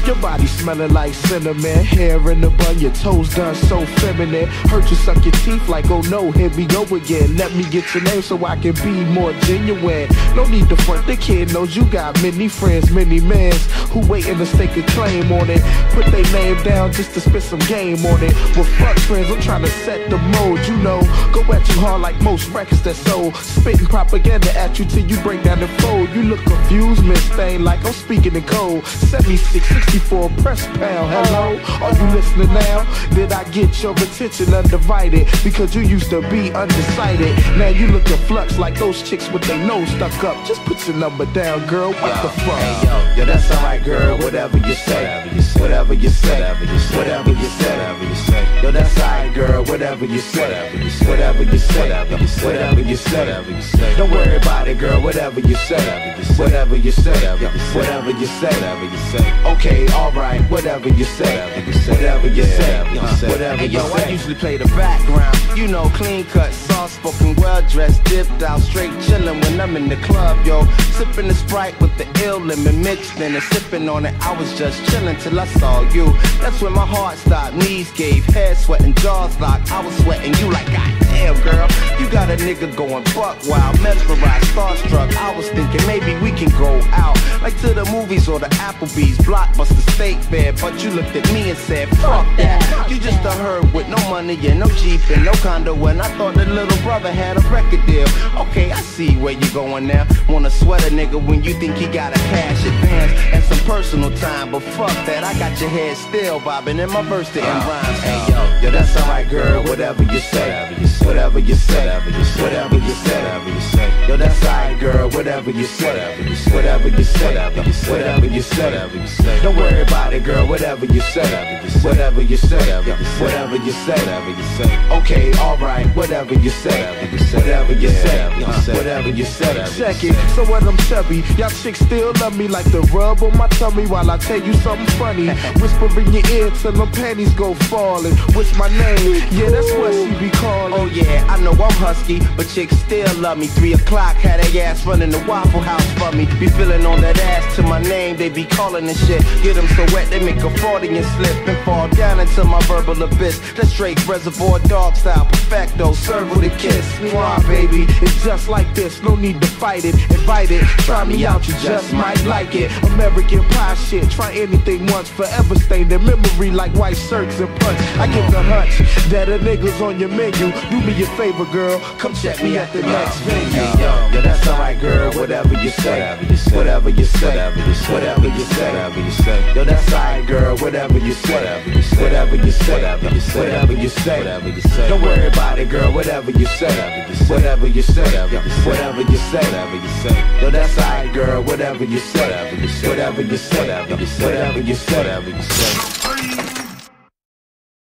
Your body smelling like cinnamon, hair in the bun, your toes done so feminine. Heard you suck your teeth like, oh no, here we go again. Let me get your name so I can be more genuine. No need to front, the kid knows you got many friends, many mans who waiting to stake a claim on it. Put their name down just to spit some game on it. Well, fuck friends, I'm trying to set the mode, you know. Go at you hard like most records that sold. Spitting propaganda at you till you break down and fold. You look confused, Miss Thing, like I'm speaking in code. 76, 64, press pound, hello? Are you listening now? Did I get your attention undivided? Because you used to be undecided. Now you looking flux like those chicks with their nose stuck up. Just put your number down, girl, what the fuck? Hey, yo, that's alright, girl, whatever you say. Whatever you say, whatever you say. Yo, that's alright, girl, whatever you say. Whatever you say, whatever you say. Don't worry about it, girl, whatever you say. Whatever you say, whatever you say. Okay, alright, whatever you say. Whatever you say, whatever you say. I usually play the background, you know, clean cut, soft spoken, well dressed, dipped out, straight chillin' when I'm in the club, yo. Sipping the Sprite with the ill lemon mixed in and sipping on it. I was just chillin' till I saw you. That's when my heart stopped, knees gave, head sweating, jaws locked. I was sweating you like, God damn, girl, you got a nigga going buck wild, mesmerized, starstruck. I was thinking maybe we can go out, like to the movies or the Applebee's, Blockbuster, State Fair. But you looked at me and said, fuck that. You just a herb with no money and no Jeep and no condo. And I thought the little brother had a record deal. Okay, I see where you going now. Wanna sweat a nigga when you think he got a cash advance and some personal time. But fuck that, I got your head still bobbing in my verse to end rhymes. Hey, yo, that's alright, girl, whatever you say. Whatever you say, whatever you say. Yo, that's alright, girl, whatever you say. Whatever you say, whatever you say. Don't worry about it, girl, whatever you say. Whatever you say, whatever you say. Okay, alright, whatever you say. Whatever you say, whatever you say. Check it, so when I'm chubby, y'all chicks still love me like the rub on my tummy while I tell you something funny. Whisper in your ear till them panties go falling. What's my name? Yeah, that's what she be calling. Oh yeah, I know I'm husky, but chicks still love me. 3 o'clock, had they ass running the Waffle House for me. Be feeling on that ass to my name, they be calling and shit. Get them so wet, they make a 40 and slip and fall down into my verbal abyss. That's straight Reservoir Dog style, perfecto, serve with a kiss. Mwah, baby, it's just like this, no need to fight it. Invite it, try me out, you just might like it. American Pie shit, try anything once, forever stain their memory like white shirts and punch. I get the hunch that a nigga's on your menu. Do me a favor, girl, come check me at the next venue. Yo, that's alright, girl, whatever you say. Whatever you say, whatever you say. Yo, that's alright, girl, whatever you say. Whatever you say, whatever you say. Don't worry about it, girl, whatever you say. Whatever you say, whatever you say. Yo, that's alright, girl, whatever you say. Whatever you say, whatever you say.